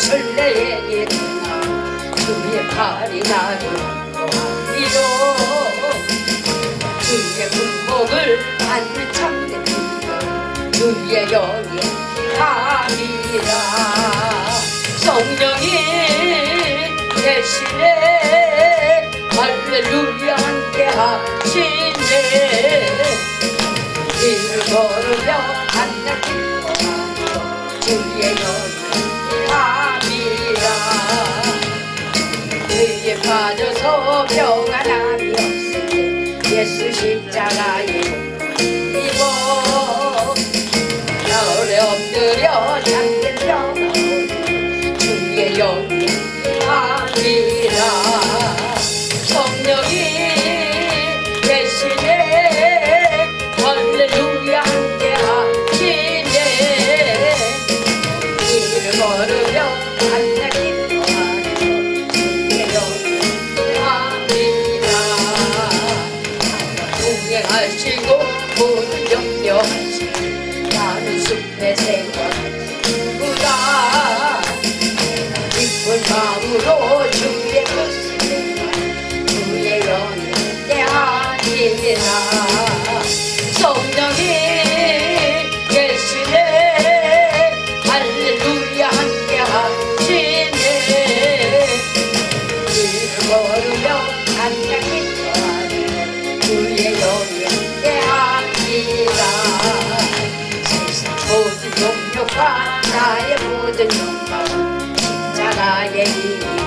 설레의 일어나 주의 팔이 나를 보아리로 주의 군복을 받는 참된 믿음 주의 영이 함이라 성령이 대신에 할렐루야 함께 하시네 이를 걸으며 한날 기뻐하며 주의 영이 함이라 죄에 빠져서 평안함이 없을 때 예수 십자가에 입어 나홀에 엎드려 잠든 평안 주의 영이 함이라 성령이 대신에 할렐루야 함께 하시네 이를 걸으며 한날 기뻐하며 주의 영이 함이라 동행하시고 모든 격려하시고 나는 숲의 생활보다 기쁜 마음으로 주의 뜻을 주의 영이 함이라 성령이 계시네 할렐루야 함께 하시네 이를 걸으며 한날 기뻐하며 주의 영이 함께 합니다 세상 모든 욕력과 나의 모든 욕망 십자가의 일